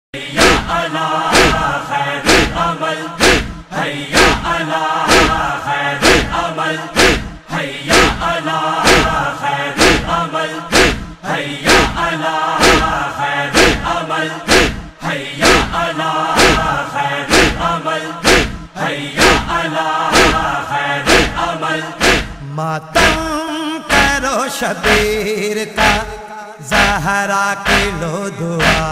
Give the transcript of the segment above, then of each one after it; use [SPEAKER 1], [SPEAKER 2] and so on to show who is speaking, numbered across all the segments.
[SPEAKER 1] حیا علی خیر العمل، حیا علی خیر العمل، حیا علی خیر العمل، حیا علی خیر العمل، حیا علی خیر العمل، حیا علی خیر العمل۔
[SPEAKER 2] ماتم کرو شبیر کا، زہرا کی لو دعا۔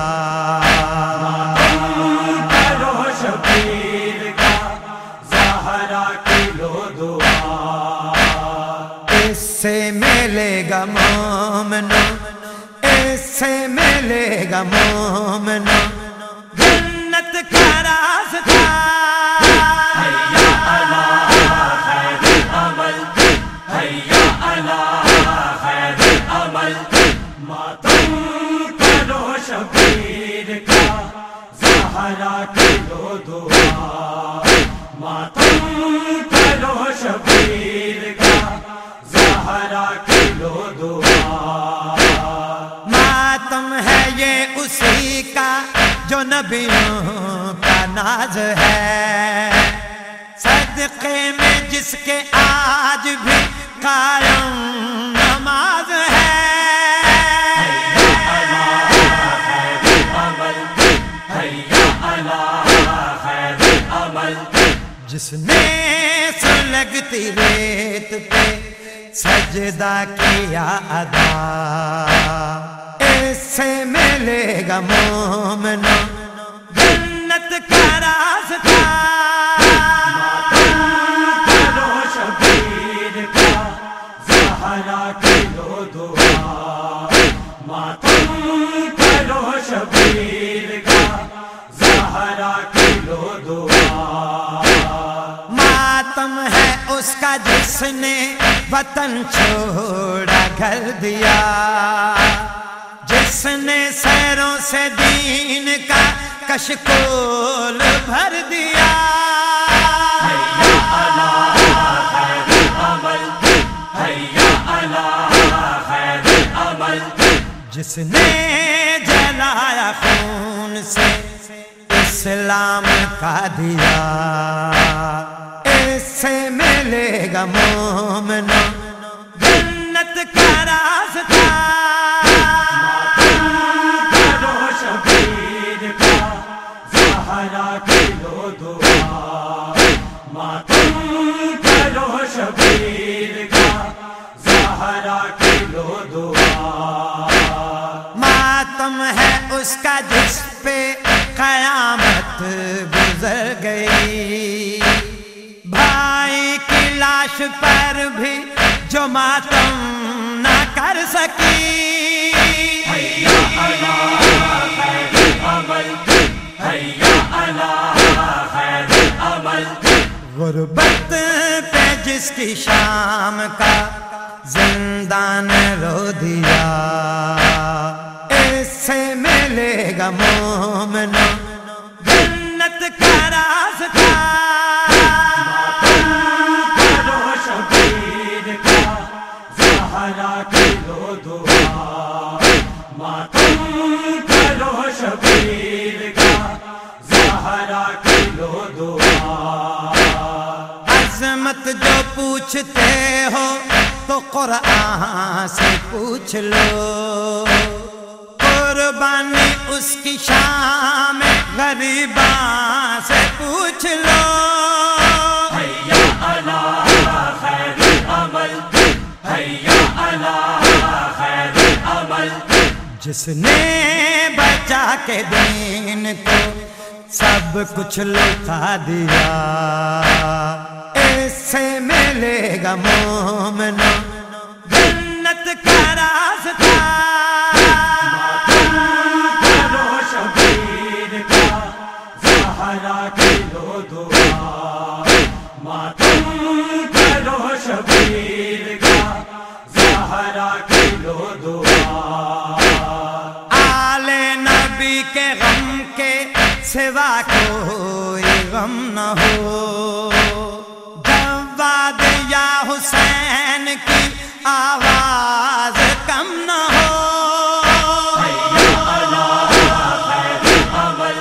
[SPEAKER 1] ماتم کرو شبیر کا، زہرا کی لو دعا۔
[SPEAKER 2] اس سے ملے گا مومنو، اس سے ملے گا مومنو جنت کا راستہ۔
[SPEAKER 1] حیا علی خیر العمل، حیا علی خیر العمل۔ ماتم کرو شبیر کا، زہرا کی لو دعا۔ ماتم کرو شبیر کا، زہرا کی لو دعا۔
[SPEAKER 2] ماتم ہے یہ اسی کا جو نبیوں کا ناز ہے، صدقے میں جس کے آج بھی قائم نماز ہے۔ جس نے سلگتی ریت پہ سجدہ کیا ادا، اس سے ملے گا مومنو جنت کا راستہ۔
[SPEAKER 1] کرو شبیر کا، زہرا کی لو دعا۔ ماتم کرو شبیر کا، زہرا کی لو دعا۔
[SPEAKER 2] ماتم ہے اس کا جس نے وطن چھوڑا گھر دیا، جس نے سیروں سے دین کا کشکول بھر دیا۔
[SPEAKER 1] حیا علی خیر العمل، حیا علی خیر العمل۔
[SPEAKER 2] جس نے جلایا خون سے اسلام کا دیا، اس سے ملے گا مومنو جنت کا راستہ۔
[SPEAKER 1] کرو شبیر کا، زہرا کی لو دعا۔ ماتم کرو شبیر کا، زہرا کی لو دعا۔
[SPEAKER 2] ماتم ہے اس کا جس پہ قیامت گزر گئی، بھائی کی لاش پر بھی جو ماتم نہ کر سکی۔
[SPEAKER 1] حیا علی خیر العمل، حیا علی خیر العمل۔
[SPEAKER 2] غربت پہ جس کی شام کا زندان رو دیا، اس سے ملے گا مومنو جنت کا راستہ۔
[SPEAKER 1] کرو شبیر کا، زہرا کی لو دعا۔ ماتم کرو شبیر کا، زہرا کی لو دعا۔
[SPEAKER 2] عظمت جو پوچھتے ہو تو قرآن سے پوچھ لو، قربانی اس کی شام غریباں سے پوچھ لو۔
[SPEAKER 1] حیا علی خیر العمل، حیا علی خیر العمل۔
[SPEAKER 2] جس نے بچا کے دین کو سب کچھ لٹا دیا، اس سے ملے گا مومنو جنت کا راستہ۔
[SPEAKER 1] کرو شبیر کا، زہرا کی لو دعا۔ ماتم کرو شبیر کا، زہرا کی لو دعا۔
[SPEAKER 2] آل نبی کے غم کے سوا کوئی غم نہ ہو، جواد یا حسین کی آواز کم نہ ہو۔
[SPEAKER 1] حیا علی خیر العمل،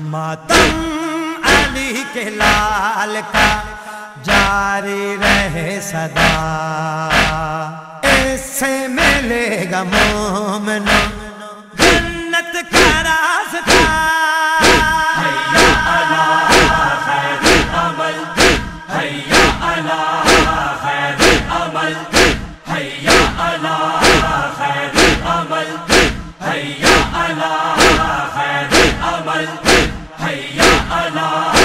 [SPEAKER 2] ماتم علی کے لال کا جاری رہے صدا، اس سے ملے گا مومنوں جنت کا راستہ۔
[SPEAKER 1] حیا علی خیر عمل، حیا علی خیر عمل، حیا علی خیر عمل، حیا علی خیر عمل، حیا علی